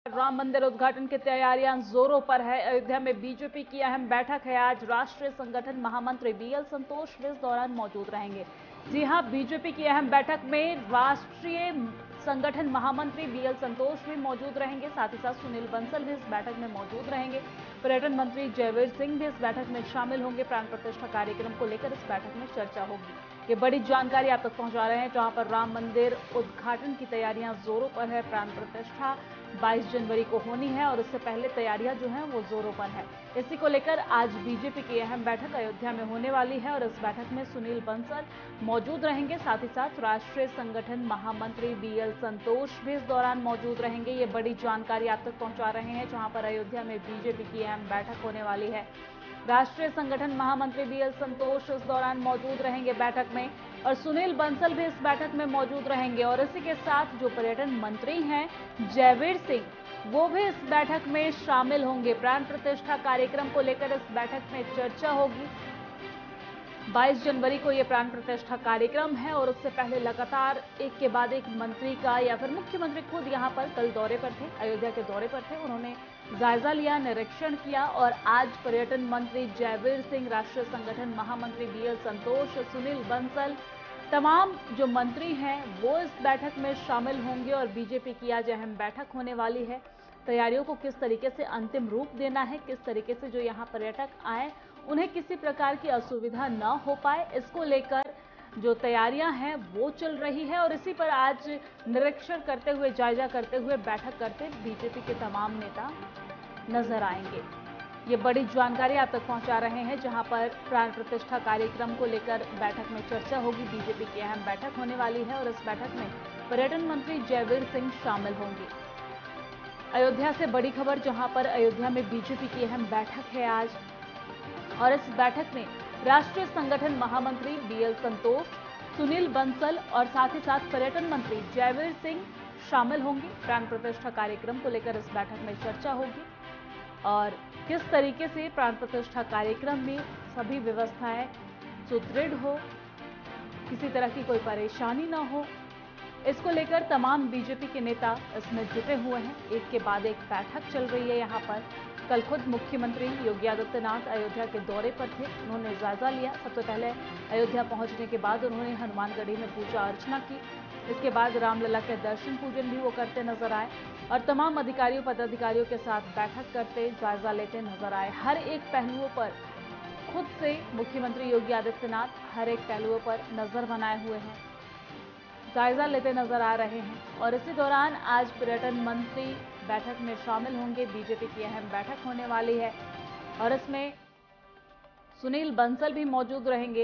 राम मंदिर उद्घाटन की तैयारियां जोरों पर है। अयोध्या में बीजेपी की अहम बैठक है आज। राष्ट्रीय संगठन महामंत्री बीएल संतोष भी इस दौरान मौजूद रहेंगे। जी हां, बीजेपी की अहम बैठक में राष्ट्रीय संगठन महामंत्री बीएल संतोष भी मौजूद रहेंगे। साथ ही साथ सुनील बंसल भी इस बैठक में मौजूद रहेंगे। पर्यटन मंत्री जयवीर सिंह भी इस बैठक में शामिल होंगे। प्राण प्रतिष्ठा कार्यक्रम को लेकर इस बैठक में चर्चा होगी। ये बड़ी जानकारी आप तक पहुंचा रहे हैं, जहां पर राम मंदिर उद्घाटन की तैयारियां जोरों पर है। प्राण प्रतिष्ठा 22 जनवरी को होनी है और उससे पहले तैयारियां जो हैं वो जोरों पर है। इसी को लेकर आज बीजेपी की अहम बैठक अयोध्या में होने वाली है और इस बैठक में सुनील बंसल मौजूद रहेंगे। साथ ही साथ राष्ट्रीय संगठन महामंत्री बीएल संतोष भी इस दौरान मौजूद रहेंगे। ये बड़ी जानकारी आप तक पहुंचा रहे हैं, जहां पर अयोध्या में बीजेपी की अहम बैठक होने वाली है। राष्ट्रीय संगठन महामंत्री बीएल संतोष इस दौरान मौजूद रहेंगे बैठक में, और सुनील बंसल भी इस बैठक में मौजूद रहेंगे। और इसी के साथ जो पर्यटन मंत्री हैं जयवीर सिंह, वो भी इस बैठक में शामिल होंगे। प्राण प्रतिष्ठा कार्यक्रम को लेकर इस बैठक में चर्चा होगी। 22 जनवरी को ये प्राण प्रतिष्ठा कार्यक्रम है और उससे पहले लगातार एक के बाद एक मंत्री का या फिर मुख्यमंत्री खुद यहाँ पर कल दौरे पर थे, अयोध्या के दौरे पर थे। उन्होंने जायजा लिया, निरीक्षण किया और आज पर्यटन मंत्री जयवीर सिंह, राष्ट्रीय संगठन महामंत्री बीएल संतोष, सुनील बंसल, तमाम जो मंत्री हैं वो इस बैठक में शामिल होंगे। और बीजेपी की आज अहम बैठक होने वाली है। तैयारियों को किस तरीके से अंतिम रूप देना है, किस तरीके से जो यहाँ पर्यटक आए उन्हें किसी प्रकार की असुविधा न हो पाए, इसको लेकर जो तैयारियां हैं वो चल रही है। और इसी पर आज निरीक्षण करते हुए, जायजा करते हुए, बैठक करते बीजेपी के तमाम नेता नजर आएंगे। ये बड़ी जानकारी आप तक पहुंचा रहे हैं, जहां पर प्राण प्रतिष्ठा कार्यक्रम को लेकर बैठक में चर्चा होगी। बीजेपी की अहम बैठक होने वाली है और इस बैठक में पर्यटन मंत्री जयवीर सिंह शामिल होंगे। अयोध्या से बड़ी खबर, जहां पर अयोध्या में बीजेपी की अहम बैठक है आज और इस बैठक में राष्ट्रीय संगठन महामंत्री बीएल संतोष, सुनील बंसल और साथ ही साथ पर्यटन मंत्री जयवीर सिंह शामिल होंगे। प्राण प्रतिष्ठा कार्यक्रम को लेकर इस बैठक में चर्चा होगी और किस तरीके से प्राण प्रतिष्ठा कार्यक्रम में सभी व्यवस्थाएं सुदृढ़ हो, किसी तरह की कोई परेशानी ना हो, इसको लेकर तमाम बीजेपी के नेता इसमें जुटे हुए हैं। एक के बाद एक बैठक चल रही है यहाँ पर। कल खुद मुख्यमंत्री योगी आदित्यनाथ अयोध्या के दौरे पर थे, उन्होंने जायजा लिया। सबसे पहले अयोध्या पहुंचने के बाद उन्होंने हनुमानगढ़ी में पूजा अर्चना की। इसके बाद रामलला के दर्शन पूजन भी वो करते नजर आए और तमाम अधिकारियों पदाधिकारियों के साथ बैठक करते, जायजा लेते नजर आए। हर एक पहलुओं पर खुद से मुख्यमंत्री योगी आदित्यनाथ हर एक पहलुओं पर नजर बनाए हुए हैं, जायजा लेते नजर आ रहे हैं। और इसी दौरान आज पर्यटन मंत्री बैठक में शामिल होंगे। बीजेपी की अहम बैठक होने वाली है और इसमें सुनील बंसल भी मौजूद रहेंगे।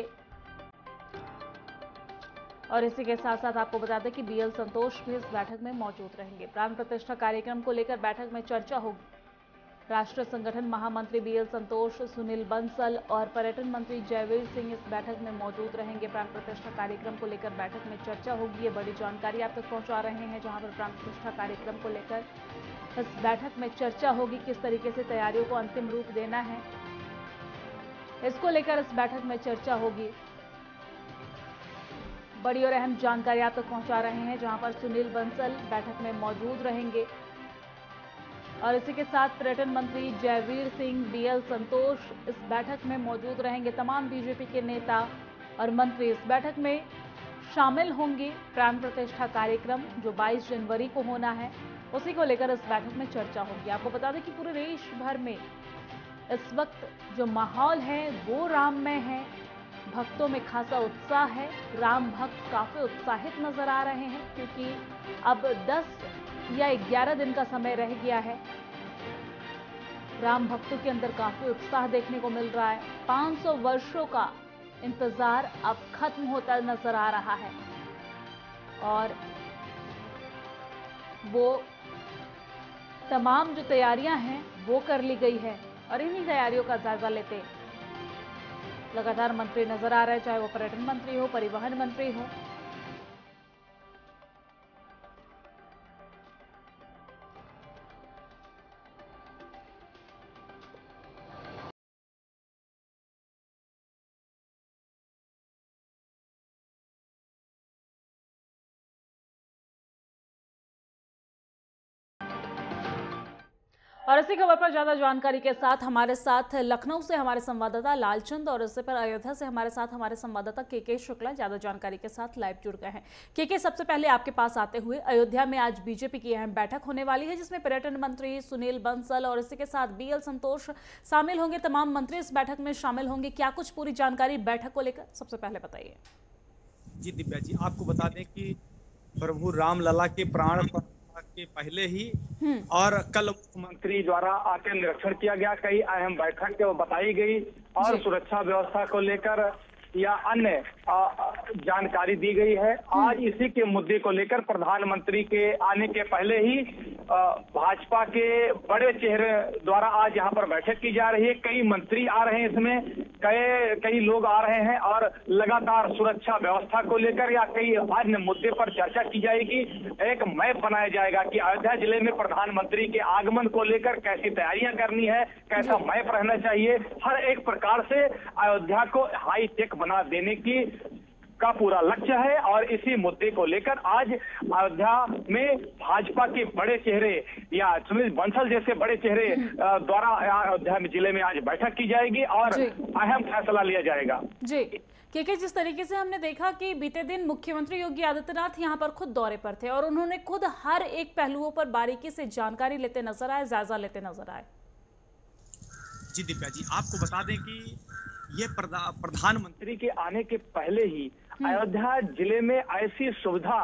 और इसी के साथ साथ आपको बता दें कि बीएल संतोष भी इस बैठक में मौजूद रहेंगे। प्राण प्रतिष्ठा कार्यक्रम को लेकर बैठक में चर्चा होगी। राष्ट्रीय संगठन महामंत्री बीएल संतोष, सुनील बंसल और पर्यटन मंत्री जयवीर सिंह इस बैठक में मौजूद रहेंगे। प्राण प्रतिष्ठा कार्यक्रम को लेकर बैठक में चर्चा होगी। ये बड़ी जानकारी आप तक पहुंचा रहे हैं, जहां पर प्राण प्रतिष्ठा कार्यक्रम को लेकर इस बैठक में चर्चा होगी। किस तरीके से तैयारियों को अंतिम रूप देना है, इसको लेकर इस बैठक में चर्चा होगी। बड़ी और अहम जानकारी आप तक पहुंचा रहे हैं, जहां पर सुनील बंसल बैठक में मौजूद रहेंगे और इसी के साथ पर्यटन मंत्री जयवीर सिंह, बीएल संतोष इस बैठक में मौजूद रहेंगे। तमाम बीजेपी के नेता और मंत्री इस बैठक में शामिल होंगे। प्राण प्रतिष्ठा कार्यक्रम जो 22 जनवरी को होना है, उसी को लेकर इस बैठक में चर्चा होगी। आपको बता दें कि पूरे देश भर में इस वक्त जो माहौल है वो राममय है। भक्तों में खासा उत्साह है। राम भक्त काफी उत्साहित नजर आ रहे हैं, क्योंकि अब 10 या 11 दिन का समय रह गया है। राम भक्तों के अंदर काफी उत्साह देखने को मिल रहा है। 500 वर्षों का इंतजार अब खत्म होता नजर आ रहा है और वो तमाम जो तैयारियां हैं वो कर ली गई है। और इन्हीं तैयारियों का जायजा लेते लगातार मंत्री नजर आ रहे हैं, चाहे वो पर्यटन मंत्री हो, परिवहन मंत्री हो। और इसी खबर पर ज्यादा जानकारी के साथ हमारे साथ लखनऊ से हमारे संवाददाता लालचंद और इससे पर अयोध्या से हमारे साथ हमारे संवाददाता के शुक्ला ज्यादा जानकारी के साथ लाइव जुड़ गए हैं। के सबसे पहले आपके पास आते हुए, अयोध्या में आज बीजेपी की अहम बैठक होने वाली है जिसमें पर्यटन मंत्री सुनील बंसल और इसी के साथ बीएल संतोष शामिल होंगे। तमाम मंत्री इस बैठक में शामिल होंगे। क्या कुछ पूरी जानकारी बैठक को लेकर, सबसे पहले बताइए। जी दिव्या जी, आपको बता दें कि प्रभु रामलला के प्राण के पहले ही और कल मुख्यमंत्री द्वारा आके निरीक्षण किया गया, कई अहम बैठक बताई गई और सुरक्षा व्यवस्था को लेकर या अन्य जानकारी दी गई है। आज इसी के मुद्दे को लेकर प्रधानमंत्री के आने के पहले ही भाजपा के बड़े चेहरे द्वारा आज यहाँ पर बैठक की जा रही है। कई मंत्री आ रहे हैं, इसमें कई लोग आ रहे हैं और लगातार सुरक्षा व्यवस्था को लेकर या कई अन्य मुद्दे पर चर्चा की जाएगी। एक मैप बनाया जाएगा कि अयोध्या जिले में प्रधानमंत्री के आगमन को लेकर कैसी तैयारियां करनी है, कैसा मैप रहना चाहिए। हर एक प्रकार से अयोध्या को हाई टेक बना देने का पूरा लक्ष्य है और इसी मुद्दे को लेकर आज अयोध्या में भाजपा के बड़े चेहरे या सुनील बंसल जैसे बड़े चेहरे द्वारा अयोध्या में जिले में आज बैठक की जाएगी और अहम फैसला लिया जाएगा। जी क्योंकि जिस तरीके से हमने देखा कि बीते दिन मुख्यमंत्री योगी आदित्यनाथ यहां पर खुद दौरे पर थे और उन्होंने खुद हर एक पहलुओं पर बारीकी से जानकारी लेते नजर आए, जायजा लेते नजर आए। जी दिव्या जी, आपको बता दें कि ये प्रधानमंत्री के आने के पहले ही अयोध्या जिले में ऐसी सुविधा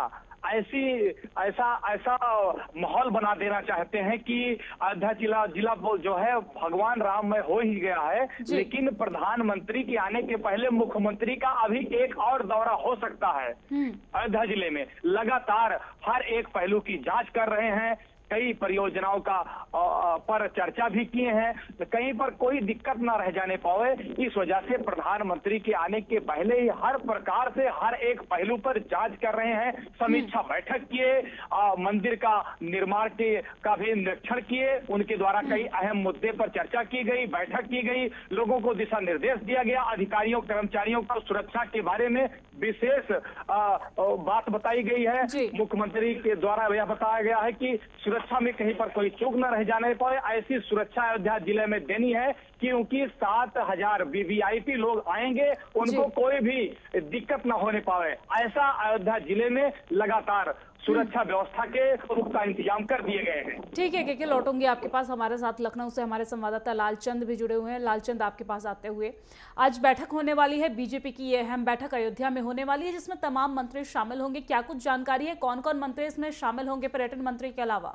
ऐसा माहौल बना देना चाहते हैं कि अयोध्या जिला जो है भगवान राम में हो ही गया है। लेकिन प्रधानमंत्री के आने के पहले मुख्यमंत्री का अभी एक और दौरा हो सकता है। अयोध्या जिले में लगातार हर एक पहलू की जांच कर रहे हैं, कई परियोजनाओं का पर चर्चा भी किए हैं, तो कहीं पर कोई दिक्कत ना रह जाने पाए, इस वजह से प्रधानमंत्री के आने के पहले ही हर प्रकार से हर एक पहलू पर जांच कर रहे हैं। समीक्षा बैठक किए, मंदिर का निर्माण का भी निरीक्षण किए, उनके द्वारा कई अहम मुद्दे पर चर्चा की गई, बैठक की गई, लोगों को दिशा निर्देश दिया गया, अधिकारियों कर्मचारियों को सुरक्षा के बारे में विशेष बात बताई गई है। मुख्यमंत्री के द्वारा यह बताया गया है कि सुरक्षा में कहीं पर कोई चूक न रह जाने पाए, ऐसी सुरक्षा अयोध्या जिले में देनी है क्योंकि 7000 वीवीआईपी लोग आएंगे, उनको कोई भी दिक्कत न होने पाए, ऐसा अयोध्या जिले में लगातार सुरक्षा व्यवस्था के पुख्ता इंतजाम कर दिए गए हैं। ठीक है के लौटूंगी आपके पास। हमारे साथ लखनऊ से हमारे संवाददाता लालचंद भी जुड़े हुए हैं। लालचंद, आपके पास आते हुए, आज बैठक होने वाली है, बीजेपी की ये अहम बैठक अयोध्या में होने वाली है जिसमें तमाम मंत्री शामिल होंगे। क्या कुछ जानकारी है, कौन कौन मंत्री इसमें शामिल होंगे पर्यटन मंत्री के अलावा?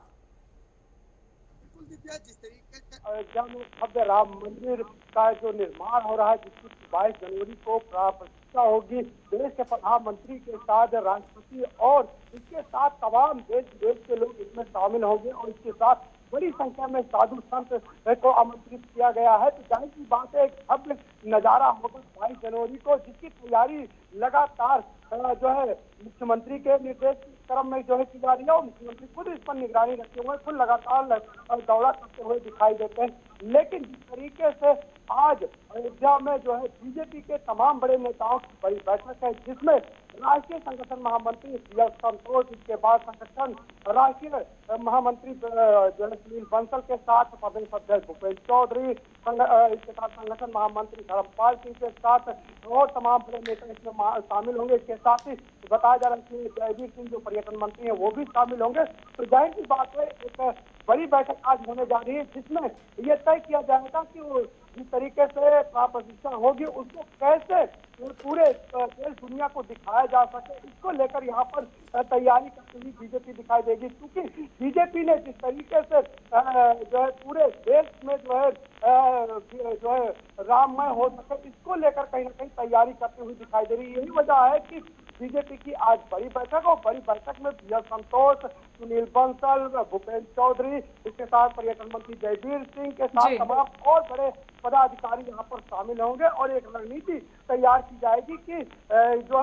जिस तरीके से अयोध्या में भव्य राम मंदिर का जो निर्माण हो रहा है, जिसकी 22 जनवरी को प्रतिष्ठा होगी, देश के प्रधानमंत्री के साथ राष्ट्रपति और इसके साथ तमाम देश विदेश के लोग इसमें शामिल होंगे और इसके साथ बड़ी संख्या में साधु संत को आमंत्रित किया गया है। तो जाहिर सी बात है, एक भव्य नजारा होगा 22 जनवरी को, जिसकी तैयारी लगातार जो है मुख्यमंत्री के निर्देश क्रम में जो है की जा रही है और मुख्यमंत्री खुद इस पर निगरानी रखते हुए खुद लगातार दौरा करते हुए दिखाई देते हैं। लेकिन जिस तरीके से आज अयोध्या में जो है बीजेपी के तमाम बड़े नेताओं की बड़ी बैठक है, जिसमें राष्ट्रीय संगठन महामंत्री बीएल संतोष, इसके बाद संगठन राष्ट्रीय महामंत्री जो है सुनील बंसल के साथ प्रदेश अध्यक्ष भूपेंद्र चौधरी, इसके साथ संगठन महामंत्री धर्मपाल सिंह के साथ और तमाम बड़े नेता इसमें शामिल होंगे। इसके साथ ही बताया जा रहा है कि जयवीर सिंह जो पर्यटन मंत्री हैं वो भी शामिल होंगे। तो जाहिर सी बात है, एक बड़ी बैठक आज होने जा रही है जिसमें यह तय किया जाएगा कि वो जिस तरीके से प्रतिष्ठा होगी उसको कैसे पूरे देश दुनिया को दिखाया जा सके, इसको लेकर यहाँ पर तैयारी करती हुई बीजेपी दिखाई देगी। क्योंकि बीजेपी ने जिस तरीके से जो है पूरे देश में जो है राममय हो सके, इसको लेकर कहीं ना कहीं तैयारी करती हुई दिखाई दे रही है। यही वजह है कि बीजेपी की आज बड़ी बैठक और बड़ी बैठक में बीएल संतोष, सुनील बंसल, भूपेंद्र चौधरी, इसके साथ पर्यटन मंत्री जयवीर सिंह के साथ तमाम और बड़े पदाधिकारी यहाँ पर शामिल होंगे और एक रणनीति तैयार की जाएगी कि जो है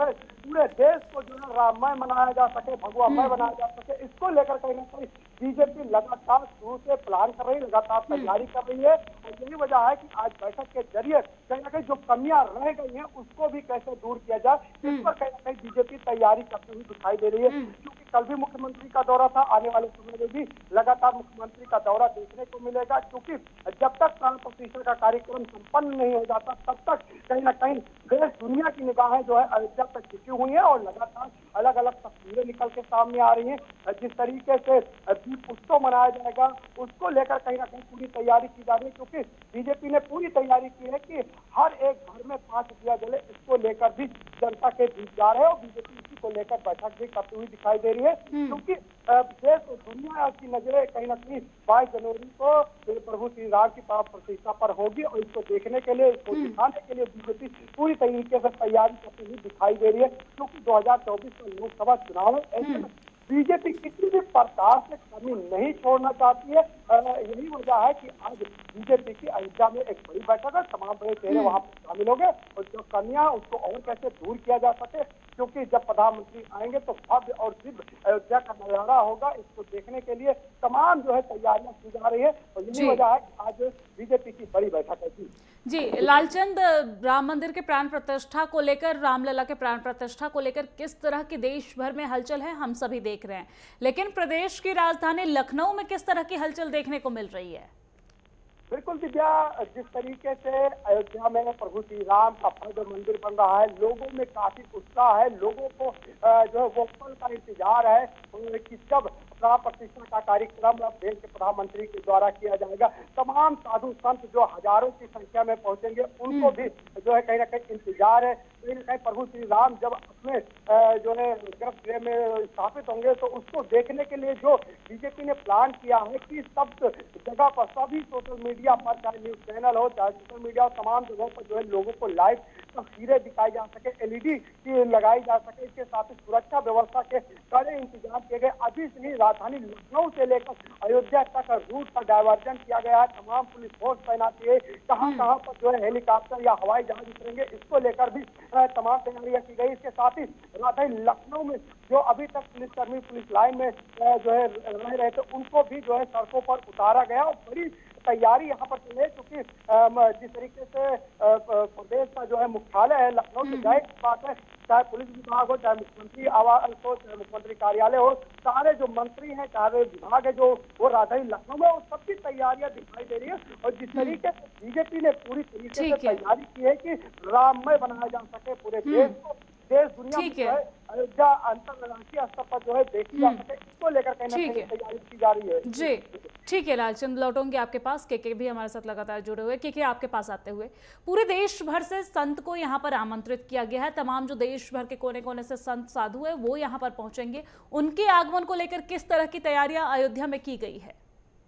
पूरे देश को जो है राममय बनाया जा सके, भगवामय बनाया जा सके, इसको लेकर कहीं ना कहीं बीजेपी लगातार शुरू से प्लान कर रही है, लगातार तैयारी कर रही है। और यही वजह है कि आज बैठक के जरिए कहीं ना कहीं जो कमियां रह गई हैं उसको भी कैसे दूर किया जाए, इस पर कहीं ना कहीं बीजेपी तैयारी करती हुई दिखाई दे रही है। क्योंकि कल भी मुख्यमंत्री का दौरा था, आने वाले समय में भी लगातार मुख्यमंत्री का दौरा देखने को मिलेगा। क्योंकि जब तक प्राण प्रतिष्ठा का कार्यक्रम संपन्न नहीं हो जाता तब तक कहीं ना कहीं देश दुनिया की निगाहें जो है अयोध्या तक टिकी हुई है और लगातार अलग अलग तस्वीरें निकल के सामने आ रही हैं। जिस तरीके से दीप उत्सव मनाया जाएगा उसको लेकर कहीं ना कहीं पूरी तैयारी की जा रही है। क्योंकि बीजेपी ने पूरी तैयारी की है कि हर एक घर में 5 दिया जले, इसको लेकर भी जनता के बीच जा रहे हैं और बीजेपी इसी को लेकर बैठक भी करती हुई दिखाई दे रही है। क्योंकि देश और दुनिया की नजरें कहीं ना कहीं 22 जनवरी को प्रभु श्री राम की प्राण प्रतिष्ठा पर होगी और इसको देखने के लिए, इसको दिखाने के लिए बीजेपी पूरी तरीके से तैयारी करती हुई दिखाई दे रही है। क्योंकि 2024 में लोकसभा चुनाव है, ऐसे में बीजेपी किसी भी प्रकार से कमी नहीं छोड़ना चाहती है। यही वजह है कि आज बीजेपी की अयोध्या में एक बड़ी बैठक है, तमाम बड़े चेहरे वहां पर शामिल हो गए और जो कमियां उसको और कैसे दूर किया जा सके। क्योंकि जब प्रधानमंत्री आएंगे तो भव्य और दिव्य अयोध्या का नजारा होगा, इसको देखने के लिए तमाम जो है तैयारियां की जा रही है और यही वजह है कि आज बीजेपी की बड़ी बैठक है। जी लालचंद, राम मंदिर के प्राण प्रतिष्ठा को लेकर, रामलला के प्राण प्रतिष्ठा को लेकर किस तरह की देश भर में हलचल है हम सभी देख रहे हैं, लेकिन प्रदेश की राजधानी लखनऊ में किस तरह की हलचल देखने को मिल रही है? बिल्कुल दिव्या, जिस तरीके से अयोध्या में प्रभु श्री राम का भव्य मंदिर बन रहा है, लोगों में काफी उत्साह है, लोगों को जो है वो पल का इंतजार है कि जब प्राण प्रतिष्ठा का कार्यक्रम देश के प्रधानमंत्री के द्वारा किया जाएगा। तमाम साधु संत जो हजारों की संख्या में पहुंचेंगे उनको भी जो है कहीं ना कहीं इंतजार है। कहीं ना कहीं प्रभु श्री राम जब अपने जो है गर्भगृह में स्थापित होंगे तो उसको देखने के लिए जो बीजेपी ने प्लान किया है कि सब जगह पर, सभी सोशल मीडिया पर, चाहे न्यूज चैनल हो, चाहे सोशल मीडिया हो, तमाम जगहों पर जो है लोगों को लाइव तस्वीरें दिखाई जा सके, एलईडी की लगाई जा सके। इसके साथ ही सुरक्षा व्यवस्था के कड़े इंतजाम किए गए। अभी से ही राजधानी लखनऊ से लेकर अयोध्या तक रूट का डायवर्जन किया गया है, तमाम पुलिस फोर्स तैनाती है, कहां पर जो है हेलीकॉप्टर या हवाई जहाज उतरेंगे, इसको लेकर भी तमाम तैयारियां की गई। इसके साथ ही राजधानी लखनऊ में जो अभी तक पुलिसकर्मी पुलिस लाइन में जो है रह रहे थे उनको भी जो है सड़कों पर उतारा गया और बड़ी तैयारी यहाँ पर चल रही है। क्योंकि जिस तरीके से प्रदेश का जो है मुख्यालय है लखनऊ से, जाहिर बात है चाहे पुलिस विभाग हो, चाहे मुख्यमंत्री आवास हो, चाहे मुख्यमंत्री कार्यालय हो, सारे जो मंत्री हैं, सारे विभाग है जो वो राजधानी लखनऊ में, और सबकी तैयारियां दिखाई दे रही है। और जिस तरीके से बीजेपी ने पूरी तरीके से तैयारी की है कि राममय बनाया जा सके पूरे देश को, देश दुनिया में जो है अयोध्या अंतरराष्ट्रीय स्तर पर जो है देखी जा सके, इसको लेकर कहीं ना कहीं तैयारी की जा रही है। जी ठीक है लालचंद, लौटूंगी आपके पास। के भी हमारे साथ लगातार जुड़े हुए। के आपके पास आते हुए, पूरे देश भर से संत को यहाँ पर आमंत्रित किया गया है। तमाम जो देश भर के कोने कोने से संत साधु है वो यहाँ पर पहुंचेंगे। उनके आगमन को लेकर किस तरह की तैयारियां अयोध्या में की गई है?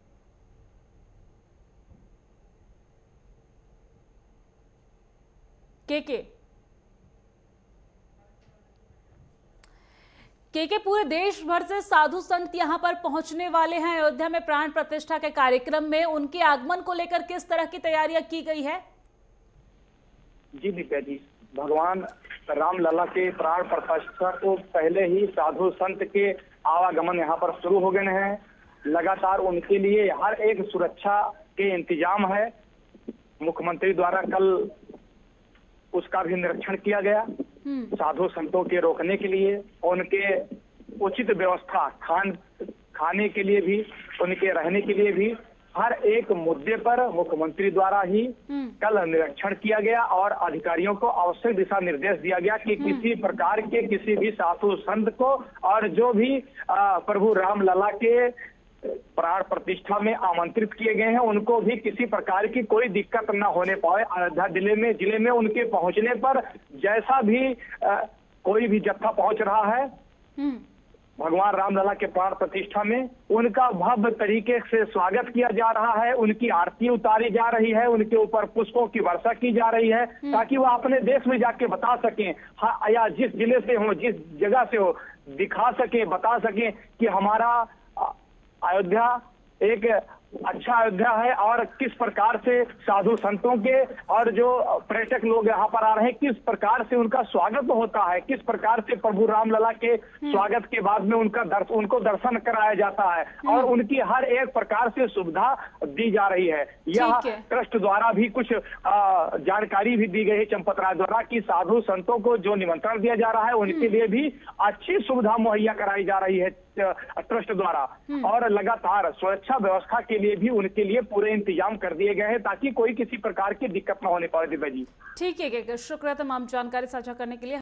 के पूरे देश भर से साधु संत यहां पर पहुंचने वाले हैं अयोध्या में प्राण प्रतिष्ठा के कार्यक्रम में। उनके आगमन को लेकर किस तरह की तैयारियां की गई है? जी दिव्या जी, भगवान रामलला के प्राण प्रतिष्ठा को पहले ही साधु संत के आवागमन यहाँ पर शुरू हो गए हैं। लगातार उनके लिए हर एक सुरक्षा के इंतजाम है। मुख्यमंत्री द्वारा कल उसका भी निरीक्षण किया गया। साधु संतों के रोकने के लिए, उनके उचित व्यवस्था, खाने के लिए भी, उनके रहने के लिए भी, हर एक मुद्दे पर मुख्यमंत्री द्वारा ही कल निरीक्षण किया गया और अधिकारियों को आवश्यक दिशा निर्देश दिया गया कि किसी प्रकार के किसी भी साधु संत को और जो भी प्रभु रामलला के प्राण प्रतिष्ठा में आमंत्रित किए गए हैं उनको भी किसी प्रकार की कोई दिक्कत न होने पाए। अयोध्या जिले में उनके पहुंचने पर जैसा भी कोई भी जत्था पहुंच रहा है भगवान रामलला के प्राण प्रतिष्ठा में, उनका भव्य तरीके से स्वागत किया जा रहा है। उनकी आरती उतारी जा रही है, उनके ऊपर पुष्पों की वर्षा की जा रही है ताकि वो अपने देश में जाके बता सकें, या जिस जिले से हो, जिस जगह से हो, दिखा सके, बता सके कि हमारा अयोध्या एक अच्छा अयोध्या है और किस प्रकार से साधु संतों के और जो पर्यटक लोग यहाँ पर आ रहे हैं किस प्रकार से उनका स्वागत होता है, किस प्रकार से प्रभु रामलला के स्वागत के बाद में उनको दर्शन कराया जाता है और उनकी हर एक प्रकार से सुविधा दी जा रही है। यह ट्रस्ट द्वारा भी कुछ जानकारी भी दी गई है चंपत राय द्वारा कि साधु संतों को जो निमंत्रण दिया जा रहा है उनके लिए भी अच्छी सुविधा मुहैया कराई जा रही है ट्रस्ट द्वारा और लगातार सुरक्षा व्यवस्था के लिए भी उनके लिए पूरे इंतजाम कर दिए गए हैं ताकि कोई किसी प्रकार की दिक्कत न होने पाए। दिव्या जी ठीक है, शुक्रिया तमाम जानकारी साझा करने के लिए।